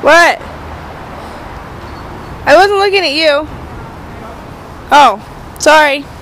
What? I wasn't looking at you. Oh, sorry.